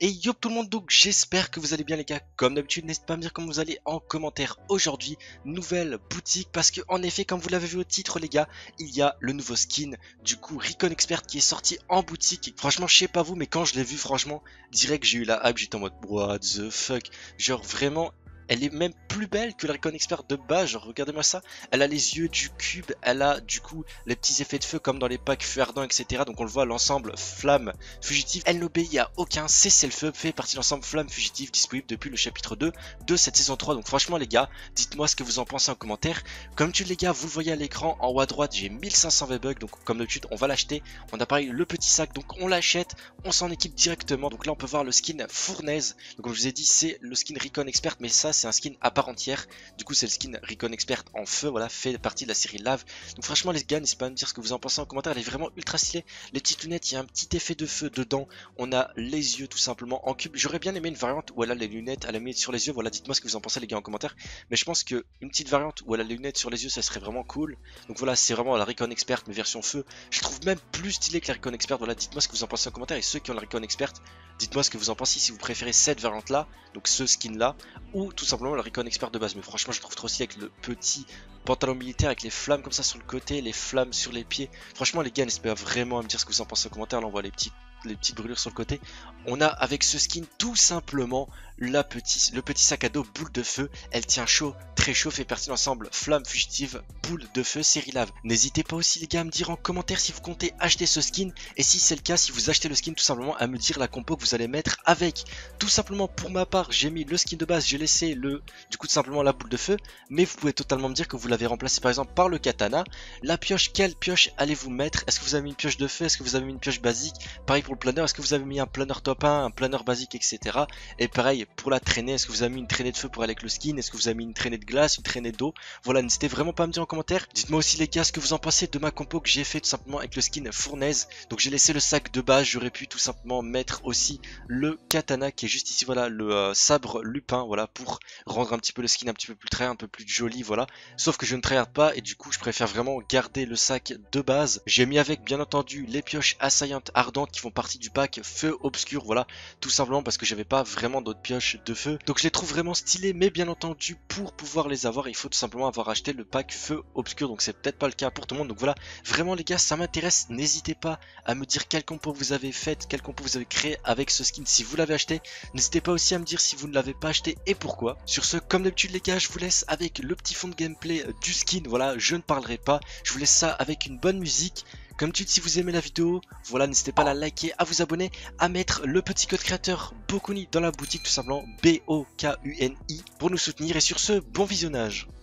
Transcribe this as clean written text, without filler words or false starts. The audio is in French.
Et yo tout le monde, donc j'espère que vous allez bien les gars. Comme d'habitude, n'hésitez pas à me dire comment vous allez en commentaire aujourd'hui. Nouvelle boutique, parce que en effet, comme vous l'avez vu au titre les gars, il y a le nouveau skin du coup Recon Expert qui est sorti en boutique. Et franchement, je sais pas vous, mais quand je l'ai vu, franchement, direct j'ai eu la hype, j'étais en mode what the fuck. Genre vraiment, elle est même plus belle que la Recon Expert de base, genre regardez-moi ça. Elle a les yeux du cube, elle a du coup les petits effets de feu comme dans les packs feu ardent, etc. Donc on le voit, l'ensemble flamme fugitive. Elle n'obéit à aucun cessez-le-feu, fait partie de l'ensemble flamme fugitive disponible depuis le chapitre 2 de cette saison 3. Donc franchement les gars, dites-moi ce que vous en pensez en commentaire. Comme tu les gars, vous le voyez à l'écran, en haut à droite j'ai 1500 V-Bucks, donc comme d'habitude on va l'acheter. On a pareil le petit sac, donc on l'achète, on s'en équipe directement. Donc là on peut voir le skin fournaise. Donc comme je vous ai dit, c'est le skin Recon Expert, mais ça c'est un skin à part entière. Du coup c'est le skin Recon Expert en feu, voilà, fait partie de la série Lave. Donc franchement les gars, n'hésitez pas à me dire ce que vous en pensez en commentaire. Elle est vraiment ultra stylée. Les petites lunettes, il y a un petit effet de feu dedans. On a les yeux tout simplement en cube. J'aurais bien aimé une variante où elle a les lunettes, elle a mis sur les yeux. Voilà, dites-moi ce que vous en pensez les gars en commentaire. Mais je pense que une petite variante où elle a les lunettes sur les yeux, ça serait vraiment cool. Donc voilà, c'est vraiment la Recon Expert mais version feu. Je trouve même plus stylé que la Recon Expert. Voilà, dites-moi ce que vous en pensez en commentaire. Et ceux qui ont la Recon Expert, dites-moi ce que vous en pensez, si vous préférez cette variante là, donc ce skin là, ou tout simplement le Recon Expert de base. Mais franchement je trouve trop stylé avec le petit pantalon militaire avec les flammes comme ça sur le côté, les flammes sur les pieds. Franchement les gars, n'hésitez pas vraiment à me dire ce que vous en pensez en commentaire. Là on voit les petites brûlures sur le côté. On a avec ce skin tout simplement le petit sac à dos boule de feu. Elle tient chaud, très chaud, fait partie de l'ensemble flamme fugitive boule de feu série Lave. N'hésitez pas aussi les gars à me dire en commentaire si vous comptez acheter ce skin, et si c'est le cas, si vous achetez le skin, tout simplement à me dire la compo que vous allez mettre avec. Tout simplement pour ma part, j'ai mis le skin de base, j'ai laissé du coup tout simplement la boule de feu, mais vous pouvez totalement me dire que vous l'avez remplacé par exemple par le katana. La pioche, quelle pioche allez-vous mettre? Est-ce que vous avez mis une pioche de feu? Est-ce que vous avez mis une pioche basique? Pareil pour le planeur, est-ce que vous avez mis un planeur top 1, un planeur basique, etc. Et pareil pour la traînée, est-ce que vous avez mis une traînée de feu pour aller avec le skin? Est-ce que vous avez mis une traînée de glace, une traînée d'eau? Voilà, n'hésitez vraiment pas à me dire en commentaire. Dites-moi aussi les gars ce que vous en pensez de ma compo que j'ai fait tout simplement avec le skin fournaise. Donc j'ai laissé le sac de base, j'aurais pu tout simplement mettre aussi le katana qui est juste ici, voilà, le sabre lupin, voilà, pour rendre un petit peu le skin un petit peu plus tryhard, un peu plus joli, voilà. Sauf que je ne tryhard pas et du coup je préfère vraiment garder le sac de base. J'ai mis avec bien entendu les pioches assaillantes ardentes qui font partie du pack feu obscur, voilà, tout simplement parce que j'avais pas vraiment d'autres pioches de feu. Donc je les trouve vraiment stylées, mais bien entendu pour pouvoir les avoir il faut tout simplement avoir acheté le pack feu obscur, donc c'est peut-être pas le cas pour tout le monde. Donc voilà, vraiment les gars, ça m'intéresse. N'hésitez pas à me dire quelle compo vous avez faite, quelle compo vous avez créé avec ce skin si vous l'avez acheté. N'hésitez pas aussi à me dire si vous ne l'avez pas acheté et pourquoi. Sur ce, comme d'habitude les gars, je vous laisse avec le petit fond de gameplay du skin. Voilà, je ne parlerai pas, je vous laisse ça avec une bonne musique. Comme d'habitude, si vous aimez la vidéo, voilà, n'hésitez pas à la liker, à vous abonner, à mettre le petit code créateur Bokuni dans la boutique, tout simplement BOKUNI, pour nous soutenir. Et sur ce, bon visionnage.